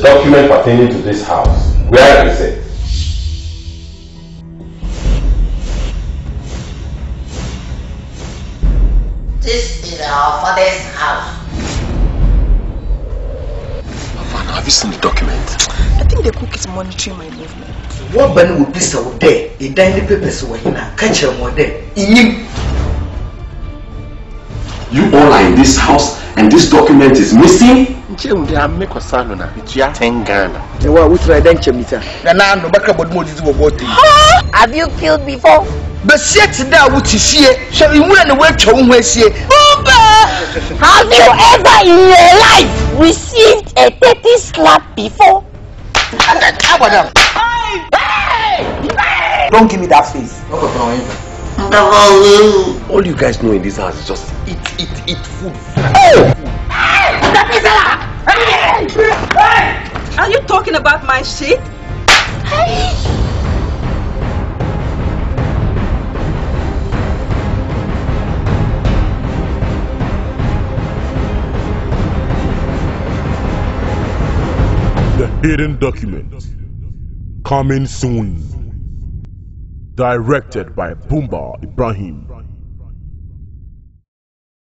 document pertaining to this house. Where is it? This is our father's house. Havana, have you seen the document? I think the cook is monitoring my movement. What Ben would be so there? A dining papers were in a catcher more there. In You all are in this house and this document is missing? Have you killed before? but shit that what you see, so you went away to where see. Have you ever in your life received a dirty slap before? Don't give me that face. All you guys know in this house is just eat food. Are you talking about my shit? The Hidden Document. Coming soon. Directed by Boomba Ibrahim.